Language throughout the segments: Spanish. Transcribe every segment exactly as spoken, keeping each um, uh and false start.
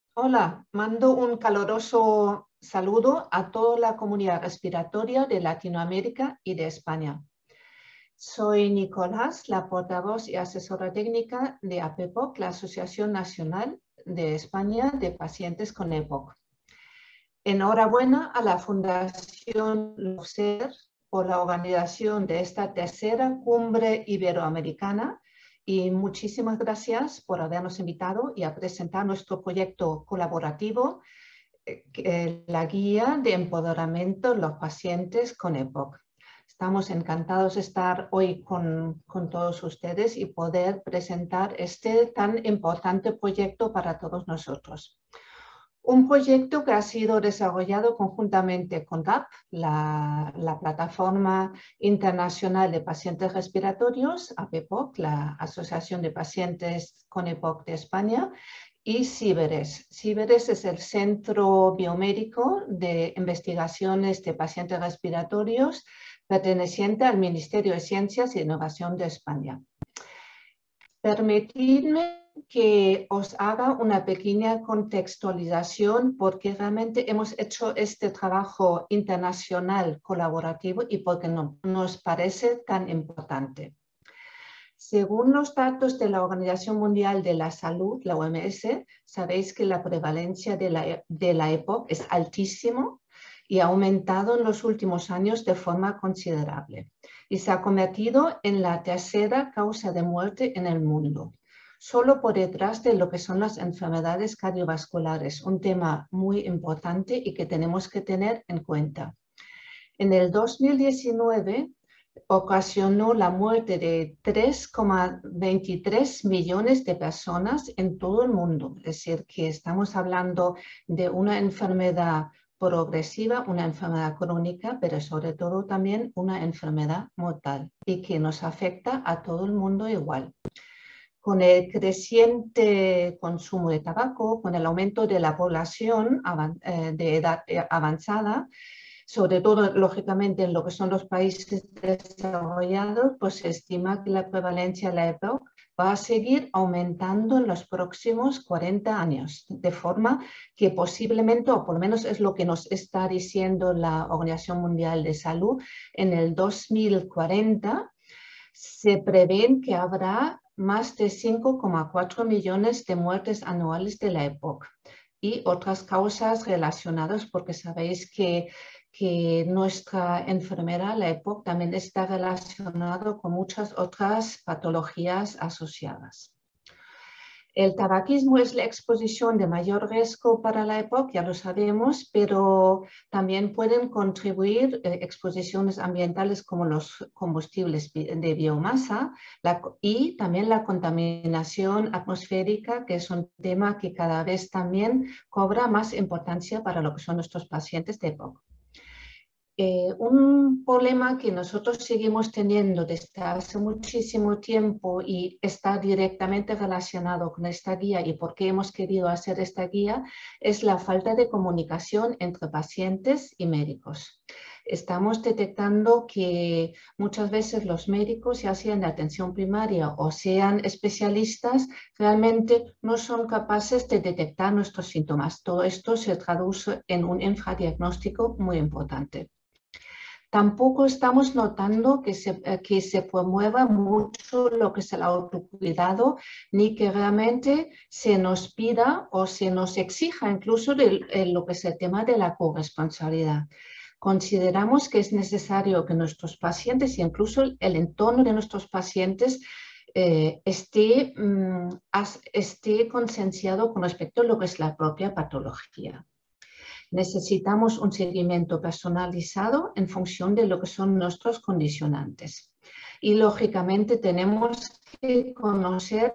Hola, mando un caluroso saludo a toda la comunidad respiratoria de Latinoamérica y de España. Soy Nicolás, la portavoz y asesora técnica de A P E P O C, la Asociación Nacional de España de Pacientes con E P O C. Enhorabuena a la Fundación LUCER por la organización de esta tercera cumbre iberoamericana y muchísimas gracias por habernos invitado y a presentar nuestro proyecto colaborativo, eh, la guía de empoderamiento de los pacientes con E P O C. Estamos encantados de estar hoy con, con todos ustedes y poder presentar este tan importante proyecto para todos nosotros. Un proyecto que ha sido desarrollado conjuntamente con R A P, la, la Plataforma Internacional de Pacientes Respiratorios, A P E P O C, la Asociación de Pacientes con E P O C de España, y CIBERES. CIBERES es el Centro Biomédico de Investigaciones de Pacientes Respiratorios perteneciente al Ministerio de Ciencias e Innovación de España. Permitidme que os haga una pequeña contextualización porque realmente hemos hecho este trabajo internacional colaborativo y porque no, nos parece tan importante. Según los datos de la Organización Mundial de la Salud, la O M S, sabéis que la prevalencia de la, de la E P O C es altísimo y ha aumentado en los últimos años de forma considerable y se ha convertido en la tercera causa de muerte en el mundo, solo por detrás de lo que son las enfermedades cardiovasculares, un tema muy importante y que tenemos que tener en cuenta. En el dos mil diecinueve ocasionó la muerte de tres coma veintitrés millones de personas en todo el mundo. Es decir, que estamos hablando de una enfermedad progresiva, una enfermedad crónica, pero sobre todo también una enfermedad mortal y que nos afecta a todo el mundo igual. Con el creciente consumo de tabaco, con el aumento de la población de edad avanzada, sobre todo, lógicamente, en lo que son los países desarrollados, pues se estima que la prevalencia de la E P O C va a seguir aumentando en los próximos cuarenta años, de forma que posiblemente, o por lo menos es lo que nos está diciendo la Organización Mundial de Salud, en el dos mil cuarenta se prevén que habrá más de cinco coma cuatro millones de muertes anuales de la E P O C y otras causas relacionadas, porque sabéis que que nuestra enfermedad, la E P O C, también está relacionado con muchas otras patologías asociadas. El tabaquismo es la exposición de mayor riesgo para la E P O C, ya lo sabemos, pero también pueden contribuir eh, exposiciones ambientales como los combustibles de biomasa la, y también la contaminación atmosférica, que es un tema que cada vez también cobra más importancia para lo que son nuestros pacientes de E P O C. Eh, un problema que nosotros seguimos teniendo desde hace muchísimo tiempo y está directamente relacionado con esta guía y por qué hemos querido hacer esta guía es la falta de comunicación entre pacientes y médicos. Estamos detectando que muchas veces los médicos, ya sean de atención primaria o sean especialistas, realmente no son capaces de detectar nuestros síntomas. Todo esto se traduce en un infradiagnóstico muy importante. Tampoco estamos notando que se, que se promueva mucho lo que es el autocuidado, ni que realmente se nos pida o se nos exija incluso de, de lo que es el tema de la corresponsabilidad. Consideramos que es necesario que nuestros pacientes e incluso el entorno de nuestros pacientes eh, esté, mm, as, esté concienciado con respecto a lo que es la propia patología. Necesitamos un seguimiento personalizado en función de lo que son nuestros condicionantes. Y lógicamente tenemos que conocer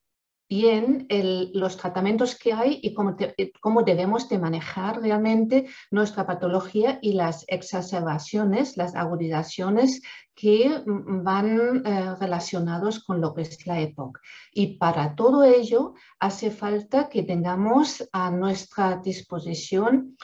bien el, los tratamientos que hay y cómo, te, cómo debemos de manejar realmente nuestra patología y las exacerbaciones, las agudizaciones que van eh, relacionados con lo que es la E P O C. Y para todo ello hace falta que tengamos a nuestra disposición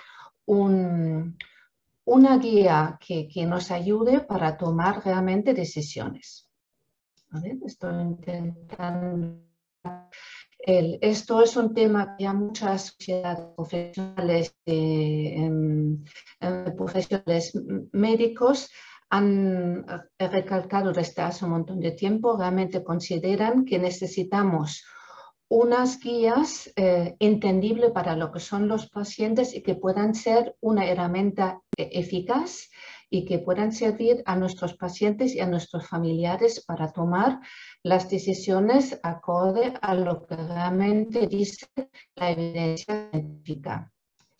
un, una guía que, que nos ayude para tomar realmente decisiones. A ver, estoy intentando El, esto es un tema que ya muchas sociedades profesionales, eh, en, en profesionales médicos han recalcado desde hace un montón de tiempo. Realmente consideran que necesitamos unas guías eh, entendibles para lo que son los pacientes y que puedan ser una herramienta eficaz y que puedan servir a nuestros pacientes y a nuestros familiares para tomar las decisiones acorde a lo que realmente dice la evidencia científica.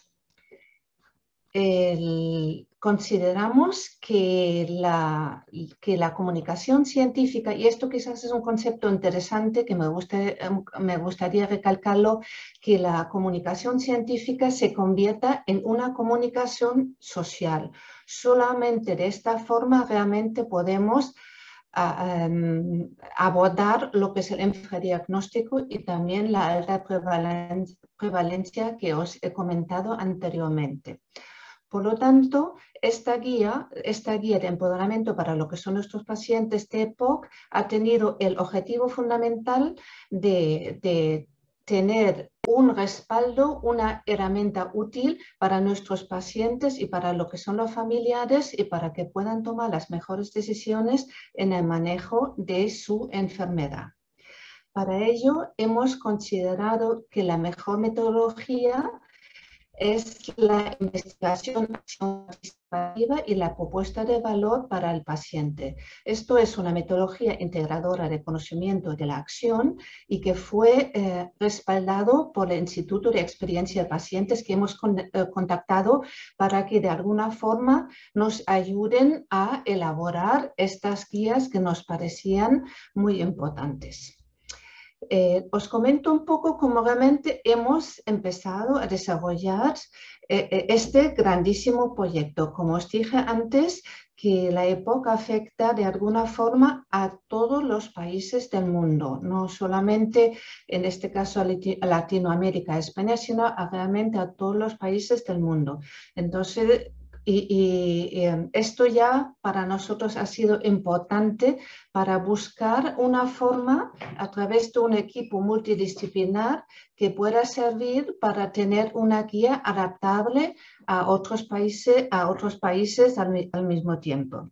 El, consideramos que la, que la comunicación científica, y esto quizás es un concepto interesante que me, gusta, me gustaría recalcarlo, que la comunicación científica se convierta en una comunicación social. Solamente de esta forma realmente podemos a, um, abordar lo que es el infradiagnóstico y también la alta prevalencia, prevalencia que os he comentado anteriormente. Por lo tanto, esta guía, esta guía de empoderamiento para lo que son nuestros pacientes de E P O C ha tenido el objetivo fundamental de, de tener un respaldo, una herramienta útil para nuestros pacientes y para lo que son los familiares y para que puedan tomar las mejores decisiones en el manejo de su enfermedad. Para ello, hemos considerado que la mejor metodología es la investigación participativa y la propuesta de valor para el paciente. Esto es una metodología integradora de conocimiento de la acción y que fue eh, respaldado por el Instituto de Experiencia de Pacientes que hemos con, eh, contactado para que de alguna forma nos ayuden a elaborar estas guías que nos parecían muy importantes. Eh, os comento un poco cómo realmente hemos empezado a desarrollar eh, este grandísimo proyecto. Como os dije antes, que la E P O C afecta de alguna forma a todos los países del mundo, no solamente en este caso a Latinoamérica, a España, sino a realmente a todos los países del mundo. Entonces, Y, y, y esto ya para nosotros ha sido importante para buscar una forma a través de un equipo multidisciplinar que pueda servir para tener una guía adaptable a otros países, a otros países al, al mismo tiempo.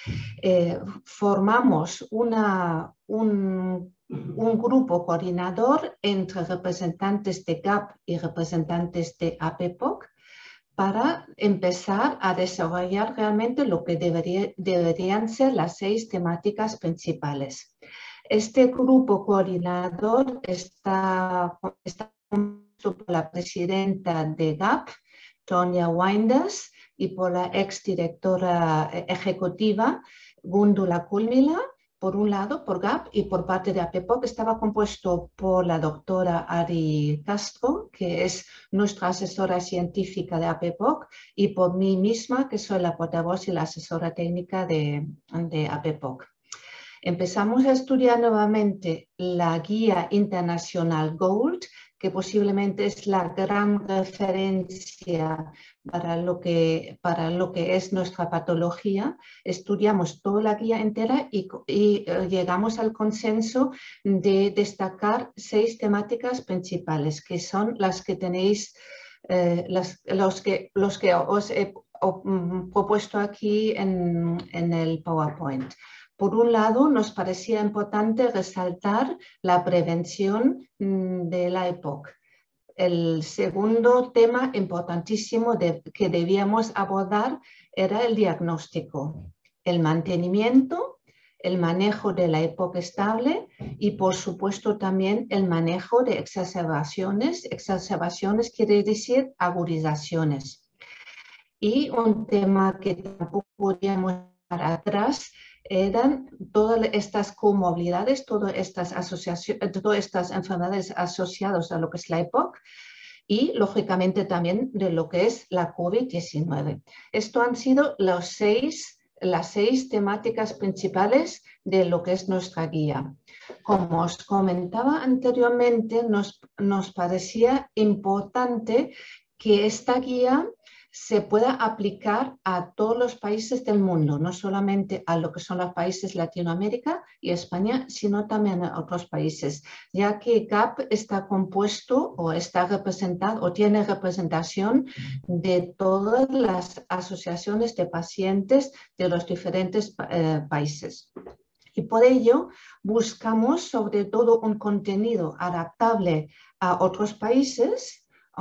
Eh, formamos una, un, un grupo coordinador entre representantes de G A P y representantes de A P P O C para empezar a desarrollar realmente lo que debería, deberían ser las seis temáticas principales. Este grupo coordinador está, está compuesto por la presidenta de G A P, Tonya Winders, y por la exdirectora ejecutiva, Gundula Kulmila, por un lado, por G A P, y por parte de A P P O C estaba compuesto por la doctora Ari Castro, que es nuestra asesora científica de A P P O C, y por mí misma, que soy la portavoz y la asesora técnica de, de A P P O C. Empezamos a estudiar nuevamente la guía internacional GOLD, que posiblemente es la gran referencia para lo que, para lo que es nuestra patología. Estudiamos toda la guía entera y, y uh, llegamos al consenso de destacar seis temáticas principales, que son las que tenéis, eh, las, los, que, los que os he o, um, propuesto aquí en, en el PowerPoint. Por un lado, nos parecía importante resaltar la prevención de la E P O C. El segundo tema importantísimo de, que debíamos abordar era el diagnóstico, el mantenimiento, el manejo de la E P O C estable y, por supuesto, también el manejo de exacerbaciones. Exacerbaciones quiere decir agudizaciones. Y un tema que tampoco podíamos dejar atrás eran todas estas comorbilidades, todas estas, asociaciones, todas estas enfermedades asociadas a lo que es la E P O C y, lógicamente, también de lo que es la COVID diecinueve. Esto han sido los seis, las seis temáticas principales de lo que es nuestra guía. Como os comentaba anteriormente, nos, nos parecía importante que esta guía se pueda aplicar a todos los países del mundo, no solamente a lo que son los países Latinoamérica y España, sino también a otros países, ya que G A P está compuesto o está representado o tiene representación de todas las asociaciones de pacientes de los diferentes eh, países. Y por ello buscamos sobre todo un contenido adaptable a otros países,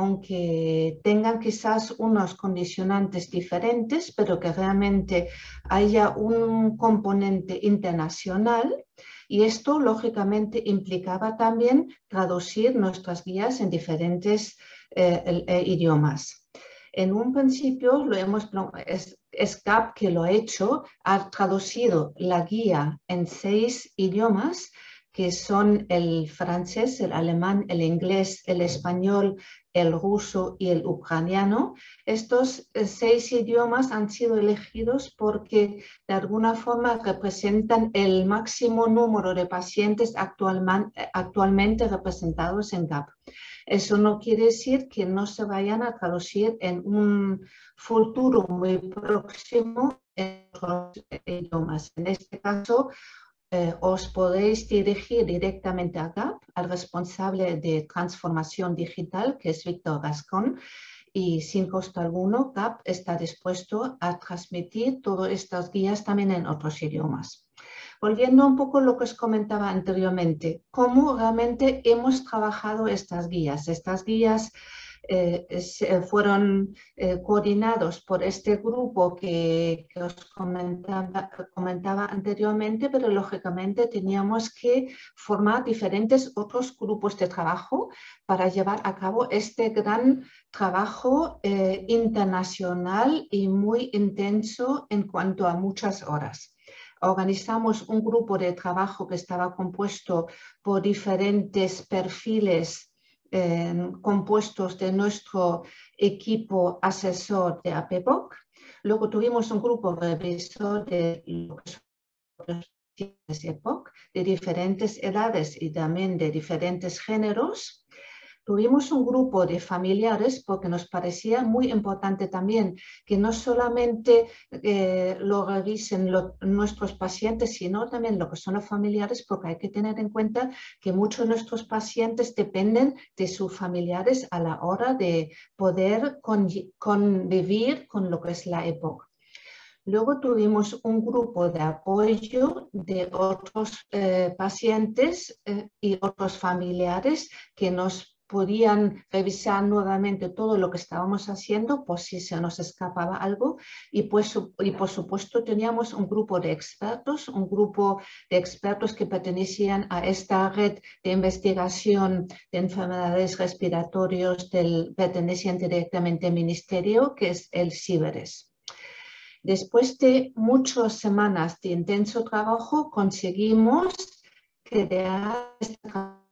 aunque tengan quizás unos condicionantes diferentes, pero que realmente haya un componente internacional. Y esto, lógicamente, implicaba también traducir nuestras guías en diferentes eh, eh, idiomas. En un principio, lo hemos, es, es G A P que lo ha hecho, ha traducido la guía en seis idiomas, que son el francés, el alemán, el inglés, el español, el ruso y el ucraniano. Estos seis idiomas han sido elegidos porque de alguna forma representan el máximo número de pacientes actualmente, actualmente representados en G A P. Eso no quiere decir que no se vayan a traducir en un futuro muy próximo en otros idiomas. En este caso, Eh, os podéis dirigir directamente a G A P, al responsable de transformación digital, que es Víctor Gascón, y sin costo alguno, G A P está dispuesto a transmitir todas estas guías también en otros idiomas. Volviendo un poco a lo que os comentaba anteriormente, cómo realmente hemos trabajado estas guías. Estas guías eh, fueron eh, coordinados por este grupo que, que os comentaba, comentaba anteriormente, pero lógicamente teníamos que formar diferentes otros grupos de trabajo para llevar a cabo este gran trabajo eh, internacional y muy intenso en cuanto a muchas horas. Organizamos un grupo de trabajo que estaba compuesto por diferentes perfiles eh, compuestos de nuestro equipo asesor de A P E P O C. Luego tuvimos un grupo revisor de lo que son los pacientes de A P E P O C, de diferentes edades y también de diferentes géneros. Tuvimos un grupo de familiares porque nos parecía muy importante también que no solamente eh, lo revisen lo, nuestros pacientes, sino también lo que son los familiares, porque hay que tener en cuenta que muchos de nuestros pacientes dependen de sus familiares a la hora de poder con, convivir con lo que es la E P O C. Luego tuvimos un grupo de apoyo de otros eh, pacientes eh, y otros familiares que nos podían revisar nuevamente todo lo que estábamos haciendo por si se nos escapaba algo y, pues, y por supuesto teníamos un grupo de expertos, un grupo de expertos que pertenecían a esta red de investigación de enfermedades respiratorias del perteneciente directamente al ministerio, que es el CIBERES. Después de muchas semanas de intenso trabajo conseguimos crear este trabajo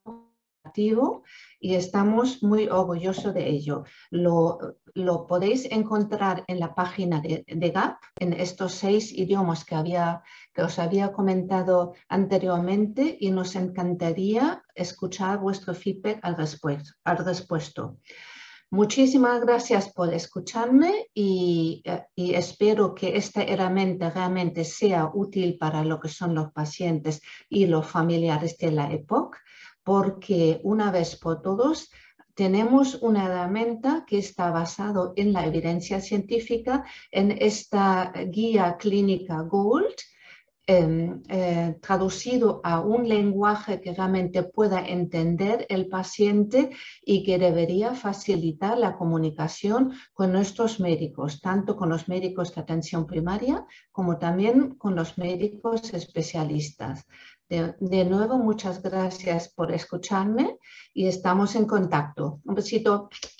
y estamos muy orgullosos de ello. Lo, lo podéis encontrar en la página de, de G A P, en estos seis idiomas que, había, que os había comentado anteriormente y nos encantaría escuchar vuestro feedback al, respuesto, al respuesto. Muchísimas gracias por escucharme y, y espero que esta herramienta realmente sea útil para lo que son los pacientes y los familiares de la E P O C, porque una vez por todos tenemos una herramienta que está basada en la evidencia científica, en esta guía clínica Gold, Eh, eh, traducido a un lenguaje que realmente pueda entender el paciente y que debería facilitar la comunicación con nuestros médicos, tanto con los médicos de atención primaria como también con los médicos especialistas. De, de nuevo, muchas gracias por escucharme y estamos en contacto. Un besito.